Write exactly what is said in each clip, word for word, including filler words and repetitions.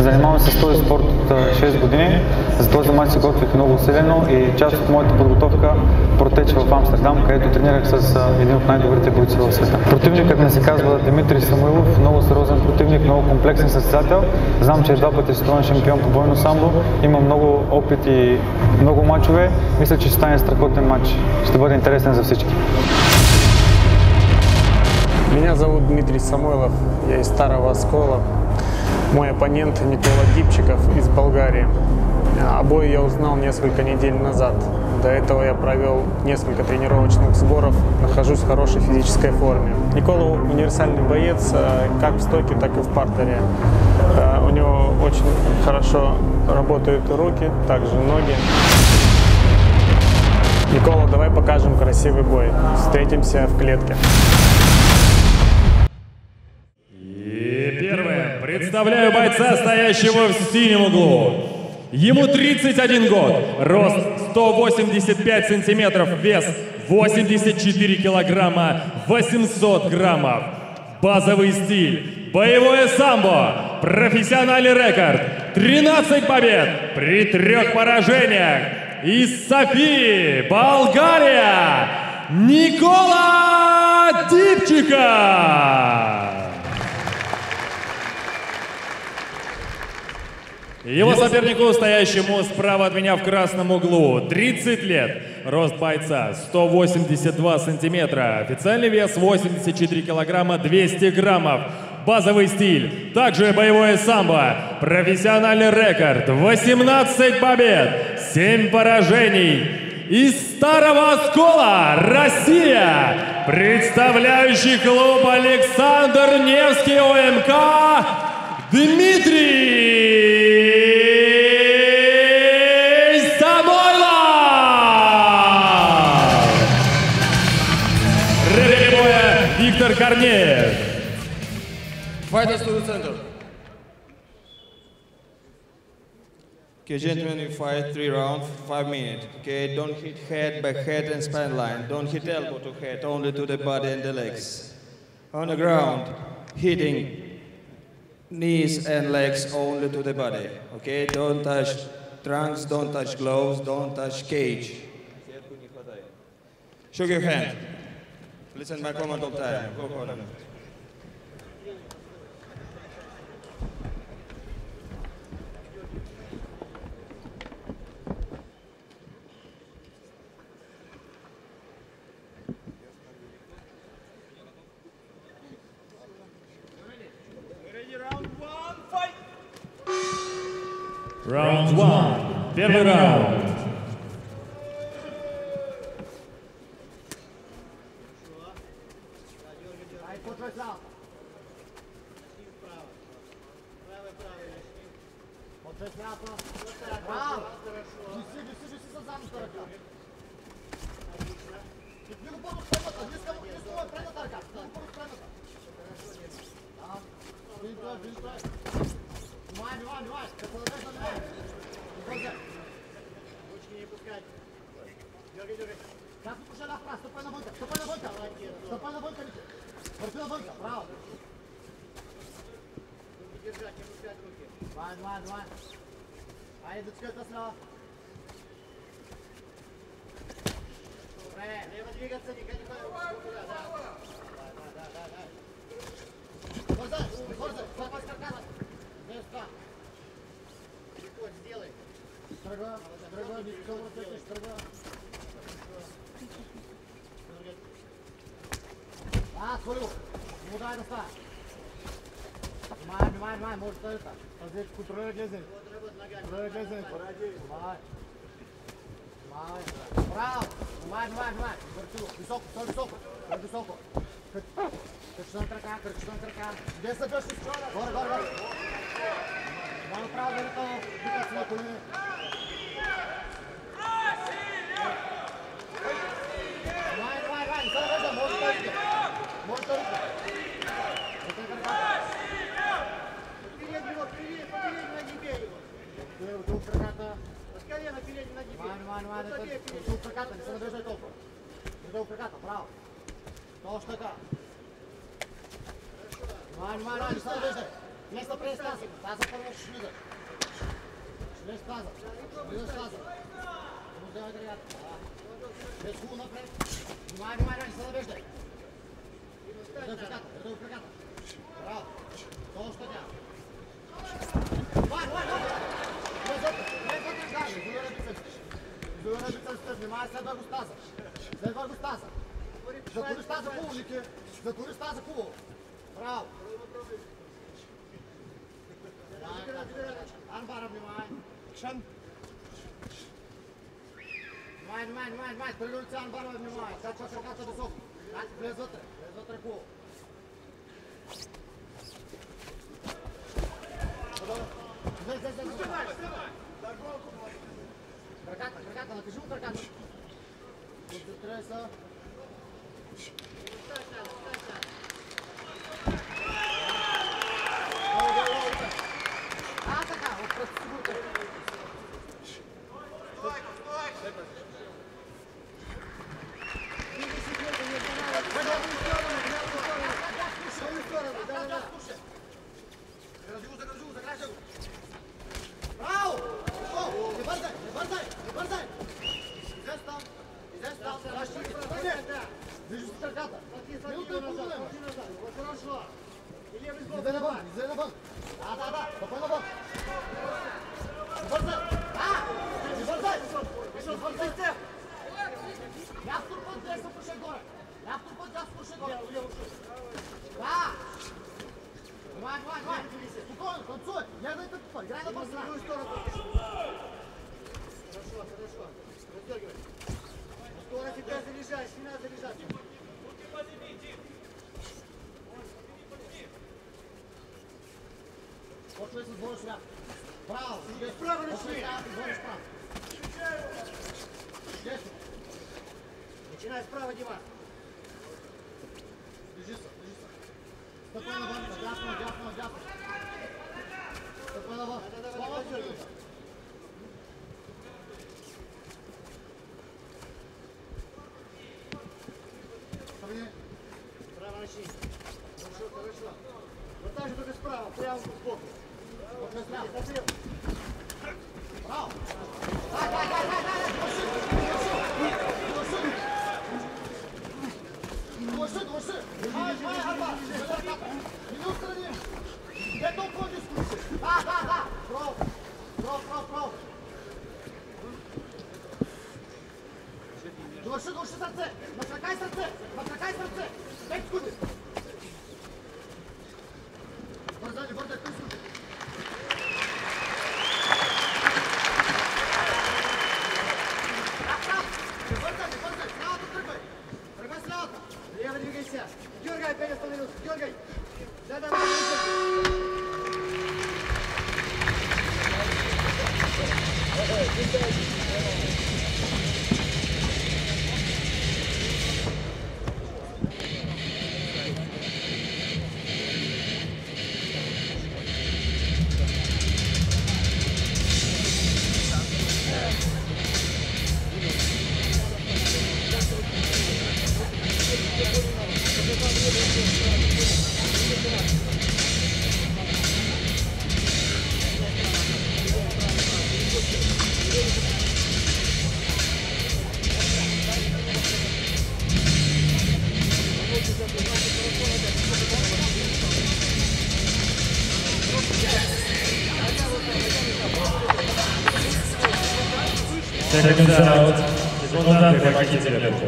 Занимавам се с този спорт от шест години. За този мач се готвих много усилено и част от моята подготовка протече в Амстердам, където тренирах с един от най-добрите бойци в света. Противникът ми се казва Димитрий Самуилов, много сериозен противник, много комплексен състезател. Знам, че е два пъти световен шампион по бойно самбо, има много опит и много мачове. Мисля, че ще стане страхотен мач. Ще бъде интересен за всички. Меня зовут Дмитрий Самойлов, я из Старого Оскола. Мой оппонент Никола Дипчиков из Болгарии. Обои я узнал несколько недель назад. До этого я провел несколько тренировочных сборов, нахожусь в хорошей физической форме. Никола универсальный боец, как в стойке, так и в партере. У него очень хорошо работают руки, также ноги. Никола, давай покажем красивый бой. Встретимся в клетке. Представляю бойца, стоящего в синем углу. Ему тридцать один год, рост сто восемьдесят пять сантиметров, вес восемьдесят четыре килограмма, восемьсот граммов. Базовый стиль, боевое самбо, профессиональный рекорд, тринадцать побед при трех поражениях. Из Софии, Болгария, Никола Дипчиков. Его сопернику, стоящему справа от меня в красном углу, тридцать лет, рост бойца сто восемьдесят два сантиметра, официальный вес восемьдесят четыре килограмма, двести граммов, базовый стиль, также боевое самбо, профессиональный рекорд, восемнадцать побед, семь поражений. Из Старого Оскола, Россия, представляющий клуб Александр Невский ОМК, Дмитрий Самойлов! Рефери боя Виктор Корнеев. Fighters to the center. Okay, gentlemen, we fight three rounds, five minutes. Okay, don't hit head, back head, and spine line. Don't hit elbow to head, only to the body and the legs. On the ground, hitting knees and legs only to the body, okay? Don't touch trunks, don't touch gloves, don't touch cage. Show your hand. Listen to my command all time. Go for them. Раунд один. Первый раунд. Как вы пошли направо, ступай на бункер, ступай на бункер, ступай на бункер, ступай на бункер, право. Держать, не пускать руки. Два, два, два. А это что-то снова. Лево двигаться, никогда не ходит. Да, да, да, да, да. Горза, горза, попасть каркас. Здесь два. Переход сделай. Строго, строго, не строго, строго. А, свою! Не удай на старт! Внимай, внимай, внимай, может это. Здесь кутроя глазень. Кутроя глазень. Внимай. Внимай. Право! Внимай, внимай, внимай. Вертю. Высоко, стой высоко. Стой высоко. Кричной крака, кричной крака. Где собьешь из скоро? Гор, гор, гор. Внимай, право, далеко. Дикаться на кулине. Внимай, внимай, внимай. Не сорвайся, может только. Может только. Это крака. Вперед его, вперед, вперед, ноги бей его. Тут крака. С колена вперед, ноги бей. Внимай, внимай, внимай. Тут крака, не сорвайся толку. Не дай крака, право. То что так. Внимай, внимай, внимай, не сорвайся. Место пресс таза. Таза порвать шлюза. Шлюз таза. Шлюз таза. Ну, давай, говорят. Без ху напред. Внимай, внимай, внимай, сила бежда. Рядом приката, рядом приката. Браво. То, что делал. Вай, вай, вай. Без опыт. Без опыт, да. Изолира бицепс. Изолира бицепс. Внимай, след върху таза. След върху таза. Затвориш таза хубаво, Ники. Затвориш таза хубаво. Браво. Анбара, внимай. Кшен. Внимай, внимай, внимай, внимай. Три лица Анбара, внимай. Качва краката високо. Влез вътре. Влез вътре хубаво. Влез, влез, влез. Краката, краката. Накажи му краката. Концентрирай се. А, така, отпред сигурно. Стой, стой! Иди си гледай, не знае. Гледай в сторону, гледай в сторону. В сторону, да, да, да. Загражи го, загражи го, загражи го. Браво! О, не бързай, не бързай, не бързай. Излез там, излез там, загражи го. Вижу си краката. Минута и половина. Хорошо. Излезе навън, излезе навън. Да, да, да, попъй навън. Не бързай. Да, не бързай. Не бързай сте. Ляв турпът, десна пуше горе. Ляв турпът, десна пуше горе. Да. Внимай, внимай, внимай. Спокойно, танцуй. Гледай тъпа, играй на бързина. Хорошо, хорошо. Раздергивай. Скоро тебя заряжай, спина заряжать. Почвай се сбориш ляво. Браво! Справа реши! Почвай ляво, сбориш право. Десно. Начинай справа, Дима. Держи се, держи се. Стъпай навън, надясно, надясно, надясно. Стъпай навън. Слава се! Справа реши. Хорошо, хорошо. Вот так же только справа, прямо в бок. Вот на справа. Браво! Дай, дай, дай, дай, дай! Души, души! Ай, ай, арба! Не устрани! Где толкова дискусия? Да, да, да! Право! Право, право, право! Души, души сърце! Накракай сърце! Накракай сърце! Пет секунди! Бързай, не бързай, пет секунди! Не бързай, не бързай! Слявата тръгвай! Тръгвай слявата! Лева двигай сега! Дюргай, Пеня Станилов! Дюргай! Да, да, да! Seconds out. Секунданты похитили руку.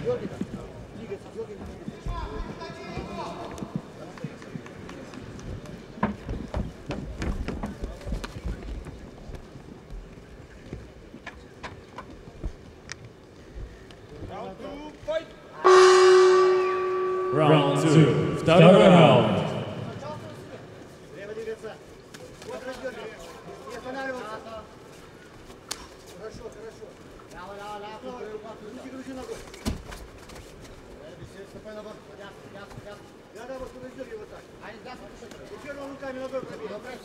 Раунд два. Второй раунд. Лево двигаться. Вот раздергивай. Не останавливаться. Хорошо, хорошо. Ляво, ляво, ляво. Руки грузи ногой. Ступай на бок. Ясно, ясно, ясно. Я да, вот раздергивай вот так. А не ясно, пушай. И первым руками ногой пробей. Добре.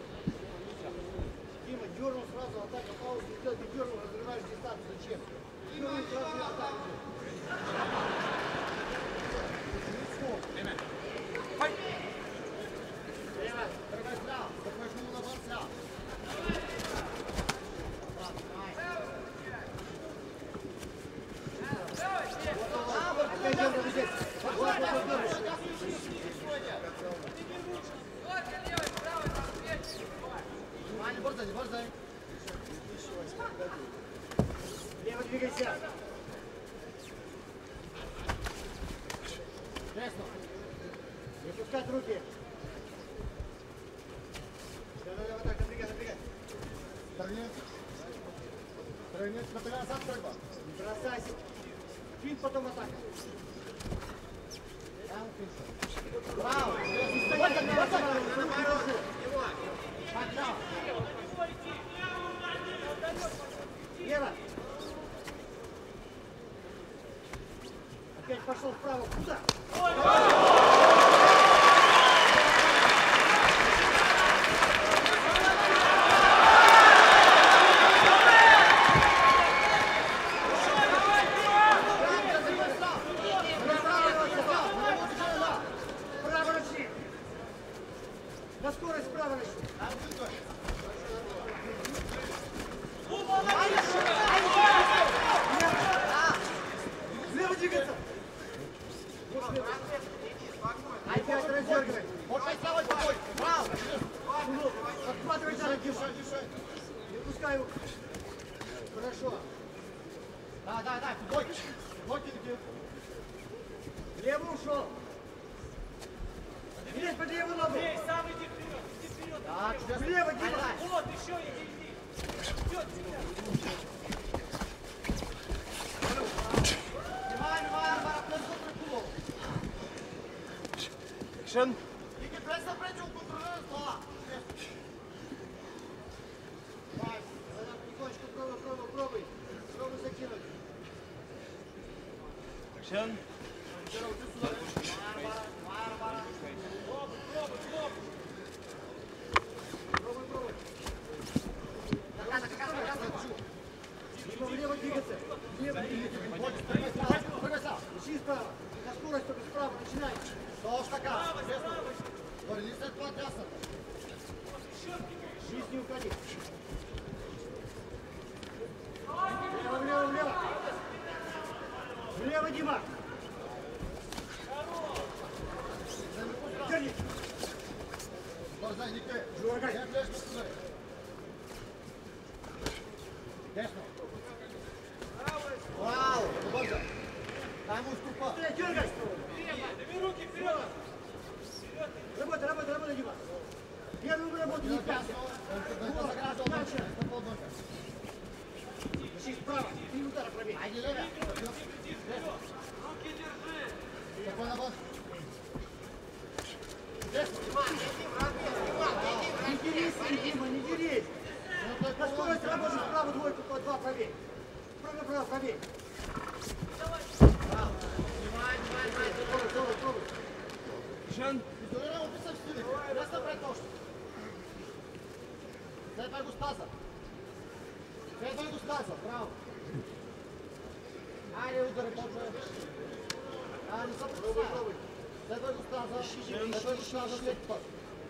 Дима, дернул сразу, атака, паузу, сделай, ты дернул, разрываешь дистанцию. Зачем? Лево двигайся. Пресно. Не пускать руки. Давай, давай, так, напрягай, напрягай. Торнец. Торнец, напрягай, назад стройба. Не бросайся. Финт, потом атака. Там финт. Браво. Вот так, вот так. Поднял. Лево. Опять пошел вправо. Куда? Право начни. На скорость право начни. Лево двигаться. Опять раздергивай. Подхватывай за руки. Не пускай его. Хорошо. Да, да, да. Блоки. Блоки где? Лево ушел. Есть под левую ногу. Сам иди вперед, иди вперед. Так, сейчас лево, Дима. Вот, еще иди, иди. Вперед, Внимание, внимание, внимание. Шен. Игорь, пресс на предел, контролируй стола. Давай, тихонечко, пробуй, пробуй, пробуй. Пробуй закинуть. Шен. Здорово, ты сюда. Вара, вара, вара. Пробуй, пробуй, пробуй. Пробуй, пробуй. Доказа, доказа, доказа. Дима, влево двигаться. Влево двигаться. Прыгай справа, прыгай справа. Ищи справа. На скорость только справа, начинай. До стакана. Говори, не стоит подняться. Шиз, не уходи. Влево, влево, влево. Влево, Дима. Держи. Жургай. Десно. Вау. Там уступа. Дергай. Дави руки вперед. Работай, работай, работай, Дима. Первую работу не пятый. Вот, дальше. Ищи справа. Три удара пробей. Руки держи. Спокойно, босс. Не дерись, Дима, не дерись. На скорость работаешь справа двойку, по два пробей. Право, право, пробей. Браво. Внимай, внимай, внимай. Пробуй, пробуй, пробуй. Шен. Изолировал писать в стиле. Раз набрать нож. Следуй Густаза. Следуй Густаза. Браво. Али удары тоже. А, не забудь. Пробуй, пробуй. Следуй Густаза. Следуй Густаза. Следуй.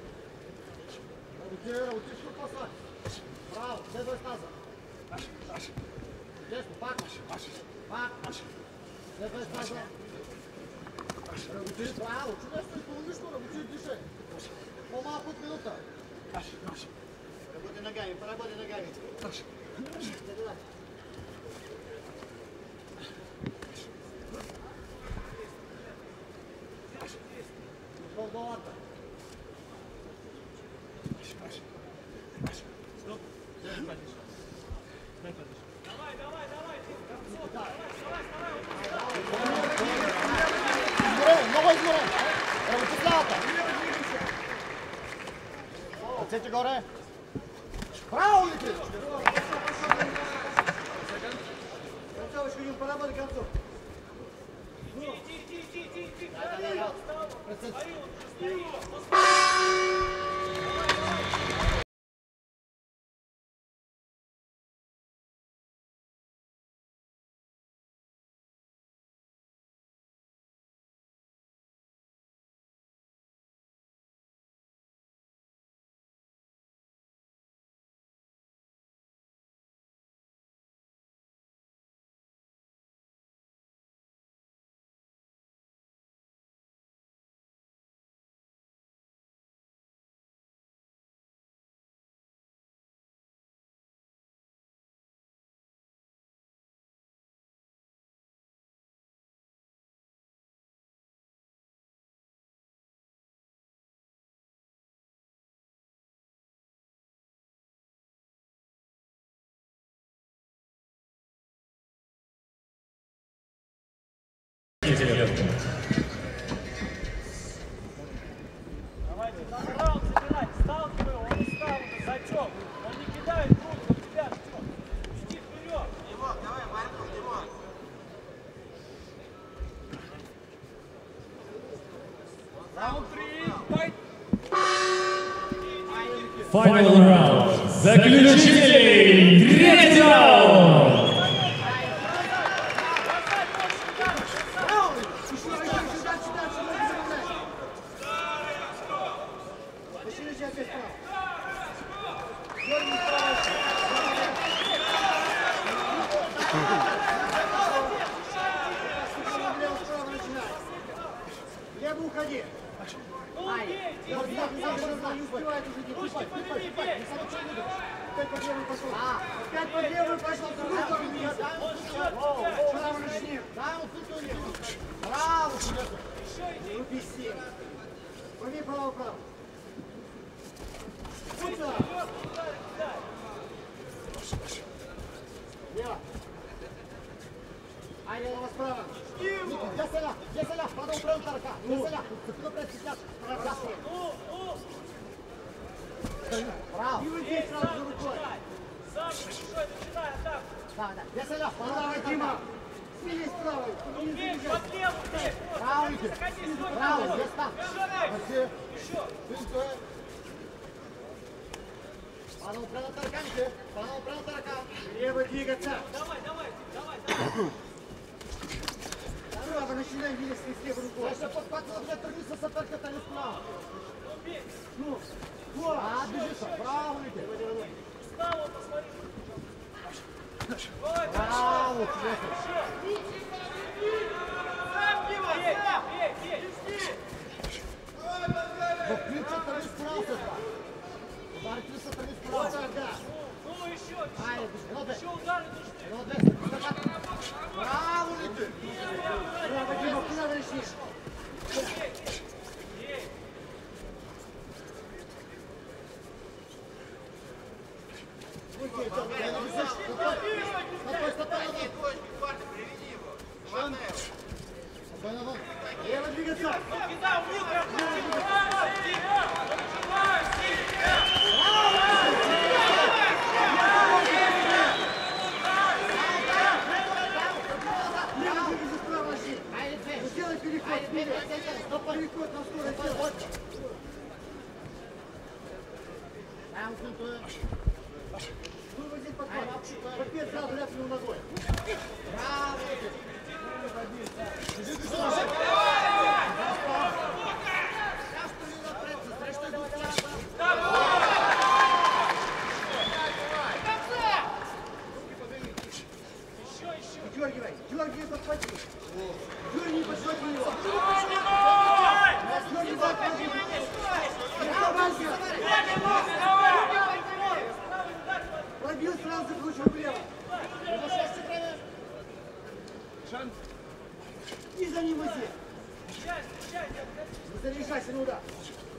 Утира, утишку посадь. Браво. Следуй Густаза. Здесь, пак. Пак. Следуй Густаза. Браво. Чудесно, половишь, что работает движение. Полмала путь минута. Работай ногами, поработай ногами. Ушел до лата. Стоп. Давай, давай, давай. Давай, Измеряй, ногой измеряй. Работай лата. Отсечь горе. Браво, летит! Концовочку, Юр, поработай концов. иди, иди, иди, иди, иди. Да, да, да. Стою, стою. тридцать лет. Давайте, второй раунд забирать. Сталкивай его, он не стал уже, зачем? Он не кидает руку на тебя, Артем. Иди вперед. Димон, давай, Марку, Димон. Раунд три, файт. Final round. Заключительный третий раунд. Левый уходи. Ай, не успевает уже не Ручки повели, бей. Опять под левую пошел. Опять под левую пошел. Право начни. Право сутули. Право. Руби семь. Руби право, право. Сюда. Лево. Ай, лево справа. Я соля, я соля, падал прям тарка. Я соля, кто прям сейчас? Право. И здесь сразу за рукой. Сам большой, начинай атаку. Да, да. Я соля, право, Дима. Смелей справа. Бей, под левую, бей. Право, Вики. Заходи, стой. Право, здесь там. Еще, еще. Падал прям тарканки. Падал прям тарка. Лево двигаться. Давай, давай, давай, давай. Право, начинай двигаться с левой рукой. Сейчас подхватывай, блядь, торгнися с атака, там и справа. Ну, вот. А, движется. Право, Вики. Встал, посмотри. Право, Бей, бей, бей. ну, ключ от торги справа, сестра. Удар ключ от торги справа. Да. Ну, еще, Ай, еще. Еще удары нужны. молодец. Право, Вики. Право, Дима, куда вы решишь? Лево двигаться! Кидай, убил прям. Лево двигайся справа, Рашид! Сделай переход вперед! Стоп, переход на скорость! Выводи подход! Подпец сразу ляпнул ногой! Браво! Дергивай! Дергивай, подхвати! Дергивай, подхвати его! Дергивай, подхвати! Пробил, сразу закручивай влево! И за ним иди! Не заряжайся на удар!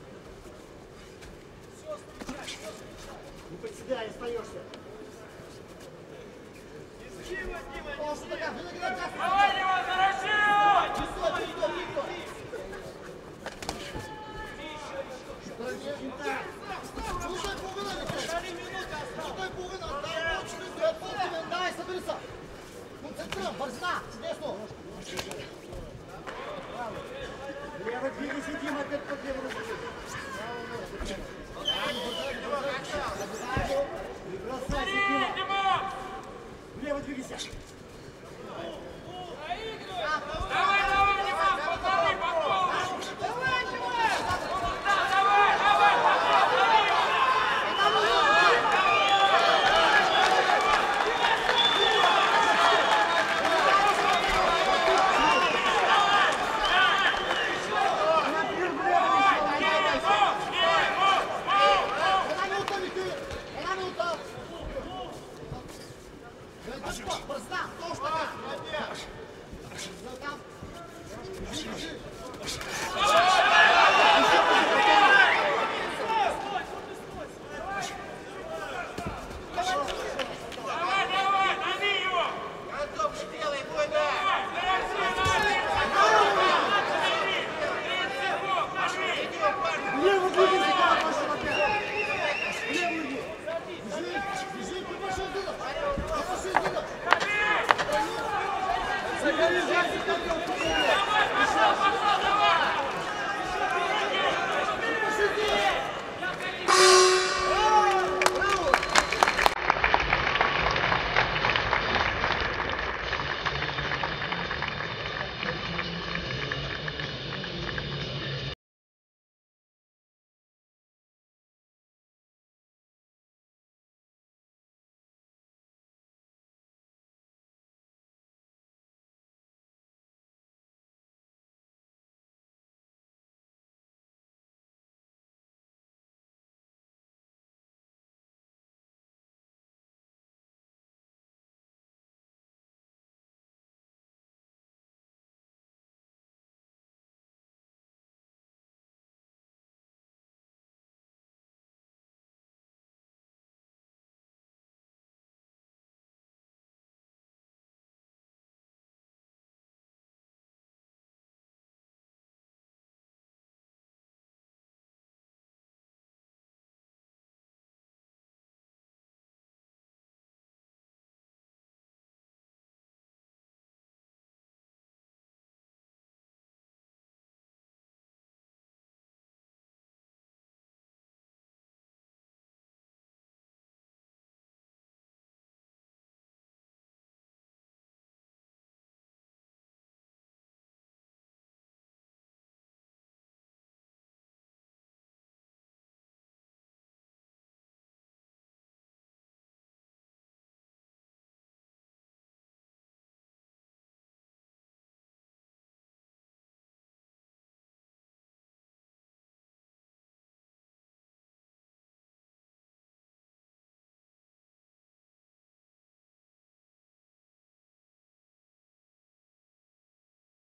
Не подседай, остаешься! О, что такое?